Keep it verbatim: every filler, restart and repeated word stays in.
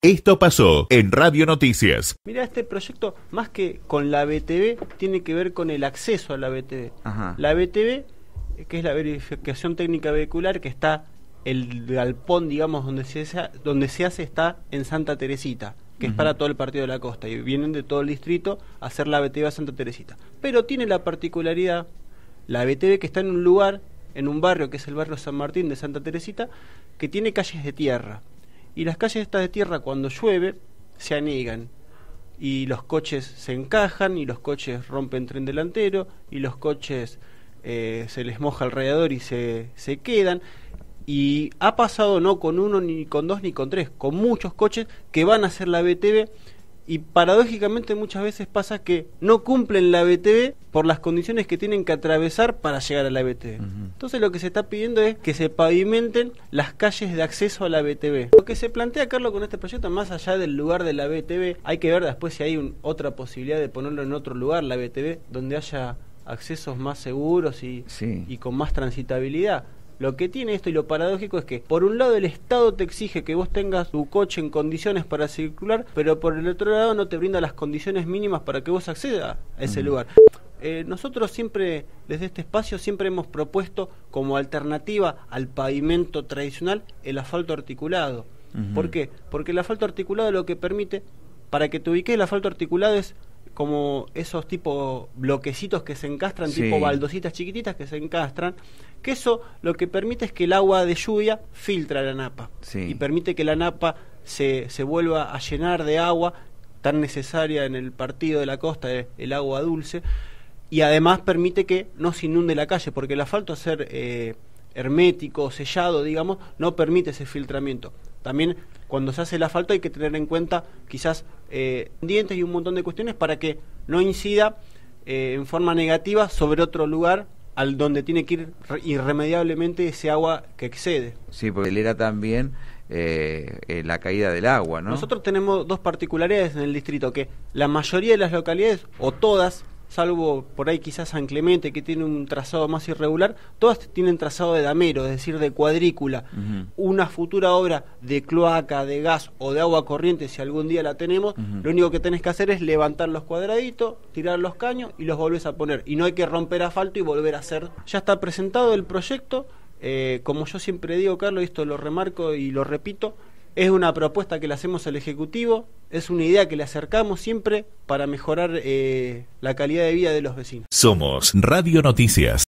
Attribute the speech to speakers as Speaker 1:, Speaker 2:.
Speaker 1: Esto pasó en Radio Noticias.
Speaker 2: Mira, este proyecto, más que con la B T V, tiene que ver con el acceso a la B T V. Ajá. La B T V, que es la verificación técnica vehicular, que está el galpón, digamos, donde se hace, donde se hace está en Santa Teresita, que uh-huh. es para todo el Partido de la Costa, y vienen de todo el distrito a hacer la B T V a Santa Teresita. Pero tiene la particularidad, la B T V, que está en un lugar, en un barrio que es el barrio San Martín de Santa Teresita, que tiene calles de tierra. Y las calles estas de tierra, cuando llueve, se anegan. Y los coches se encajan, y los coches rompen tren delantero, y los coches eh, se les moja alrededor y se, se quedan. Y ha pasado no con uno, ni con dos, ni con tres, con muchos coches que van a hacer la B T V, y paradójicamente muchas veces pasa que no cumplen la B T V por las condiciones que tienen que atravesar para llegar a la B T V. Uh-huh. Entonces lo que se está pidiendo es que se pavimenten las calles de acceso a la B T V. Lo que se plantea, Carlos, con este proyecto, más allá del lugar de la B T V, hay que ver después si hay un, otra posibilidad de ponerlo en otro lugar, la B T V, donde haya accesos más seguros y, sí. y con más transitabilidad. Lo que tiene esto y lo paradójico es que por un lado el Estado te exige que vos tengas tu coche en condiciones para circular, pero por el otro lado no te brinda las condiciones mínimas para que vos accedas a ese uh-huh. lugar. Eh, nosotros siempre, desde este espacio, siempre hemos propuesto como alternativa al pavimento tradicional el asfalto articulado. Uh-huh. ¿Por qué? Porque el asfalto articulado lo que permite, para que te ubiques, el asfalto articulado es como esos tipo bloquecitos que se encastran, sí. tipo baldositas chiquititas que se encastran, que eso lo que permite es que el agua de lluvia filtra la napa, sí. y permite que la napa se, se vuelva a llenar de agua tan necesaria en el Partido de la Costa, el agua dulce, y además permite que no se inunde la calle, porque el asfalto, a ser eh, hermético, sellado, digamos, no permite ese filtramiento. También cuando se hace el asfalto hay que tener en cuenta quizás eh, dientes y un montón de cuestiones para que no incida eh, en forma negativa sobre otro lugar al donde tiene que ir irremediablemente ese agua que excede.
Speaker 3: Sí, porque él era también eh, eh, la caída del agua, ¿no?
Speaker 2: Nosotros tenemos dos particularidades en el distrito, que la mayoría de las localidades, o todas, salvo por ahí quizás San Clemente, que tiene un trazado más irregular, todas tienen trazado de damero, es decir, de cuadrícula. Uh-huh. Una futura obra de cloaca, de gas o de agua corriente, si algún día la tenemos, uh-huh. lo único que tenés que hacer es levantar los cuadraditos, tirar los caños y los volvés a poner. Y no hay que romper asfalto y volver a hacer. Ya está presentado el proyecto. Eh, como yo siempre digo, Carlos, esto lo remarco y lo repito, es una propuesta que le hacemos al Ejecutivo, es una idea que le acercamos siempre para mejorar eh, la calidad de vida de los vecinos.
Speaker 1: Somos Radio Noticias.